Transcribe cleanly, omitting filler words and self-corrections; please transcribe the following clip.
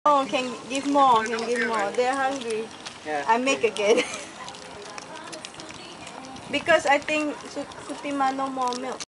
Oh, can give more, can give more. They're hungry. Yeah. I make again. Because I think Sutima no more milk.